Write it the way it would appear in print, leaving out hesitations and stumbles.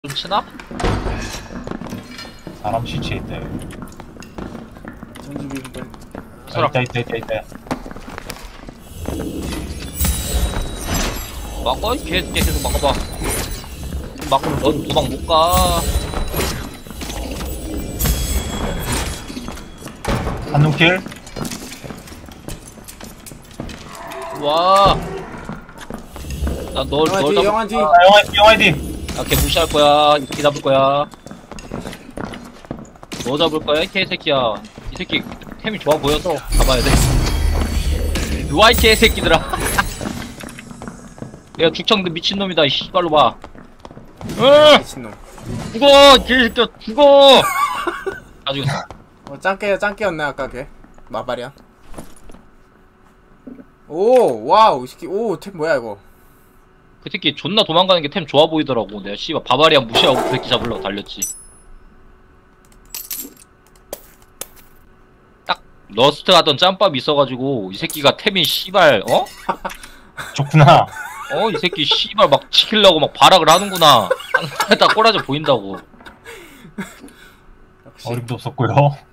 좀 치나? 사람 시체 있대. 전지 비빔밥. 있다. 막아? 계속 막아봐. 막으면 넌 도망 못 가. 한눈길? 와. 나널 영화 뒤, 영화 뒤. 영화이디. 걔 무시할 거야. 이 새끼 잡을 거야. 너 잡을 거야, 이 개새끼야. 이 새끼 템이 좋아 보여서 잡아야 돼. 누가 이 개새끼들아. 얘가 죽창도 미친놈이다, 이 씨발로 봐. 응! 미친놈. 죽어! 개새끼야, 죽어! 아, 죽였어. 짱깨였네, 아까 걔. 마바리안. 오, 와우, 이 새끼. 오, 템 뭐야, 이거. 그 새끼 존나 도망가는 게 템 좋아 보이더라고. 내가 씨발 바바리안 무시하고 그 새끼 잡으려고 달렸지. 딱 러스트 하던 짬밥이 있어가지고 이 새끼가 템이 씨발 어? 좋구나. 이 새끼 씨발 막 지키려고 막 발악을 하는구나. 딱 꼬라져 보인다고. 역시. 어림도 없었고요.